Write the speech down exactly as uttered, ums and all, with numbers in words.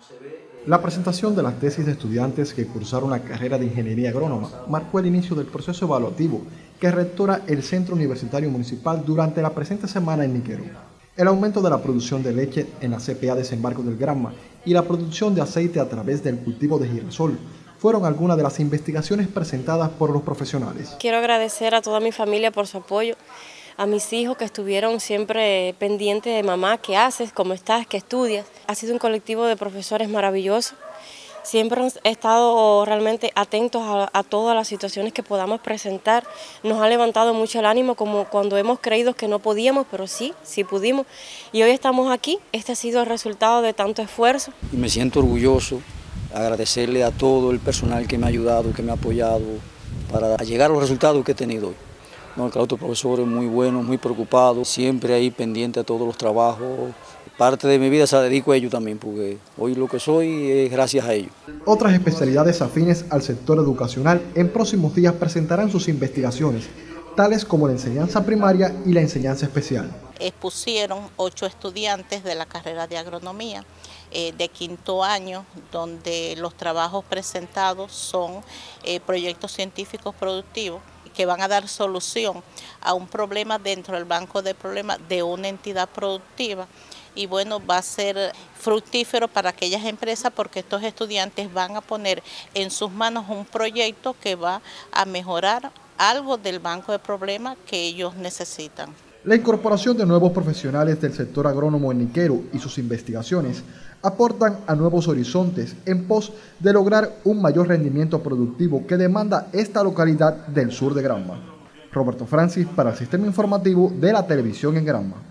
La presentación de las tesis de estudiantes que cursaron la carrera de Ingeniería Agrónoma marcó el inicio del proceso evaluativo que rectora el Centro Universitario Municipal durante la presente semana en Niquero. El aumento de la producción de leche en la C P A Desembarco del Granma y la producción de aceite a través del cultivo de girasol fueron algunas de las investigaciones presentadas por los profesionales. Quiero agradecer a toda mi familia por su apoyo, a mis hijos que estuvieron siempre pendientes de mamá, ¿qué haces? ¿Cómo estás? ¿Qué estudias? Ha sido un colectivo de profesores maravilloso. Siempre han estado realmente atentos a, a todas las situaciones que podamos presentar. Nos ha levantado mucho el ánimo como cuando hemos creído que no podíamos, pero sí, sí pudimos. Y hoy estamos aquí. Este ha sido el resultado de tanto esfuerzo. Y me siento orgulloso, agradecerle a todo el personal que me ha ayudado, que me ha apoyado para llegar a los resultados que he tenido hoy. No, el claustro profesor es muy bueno, muy preocupado, siempre ahí pendiente a todos los trabajos. Parte de mi vida se la dedico a ellos también, porque hoy lo que soy es gracias a ellos. Otras especialidades afines al sector educacional en próximos días presentarán sus investigaciones, tales como la enseñanza primaria y la enseñanza especial. Expusieron ocho estudiantes de la carrera de agronomía eh, de quinto año, donde los trabajos presentados son eh, proyectos científicos productivos que van a dar solución a un problema dentro del banco de problemas de una entidad productiva. Y bueno, va a ser fructífero para aquellas empresas porque estos estudiantes van a poner en sus manos un proyecto que va a mejorar algo del banco de problemas que ellos necesitan. La incorporación de nuevos profesionales del sector agrónomo en Niquero y sus investigaciones aportan a nuevos horizontes en pos de lograr un mayor rendimiento productivo que demanda esta localidad del sur de Granma. Roberto Francis para el Sistema Informativo de la Televisión en Granma.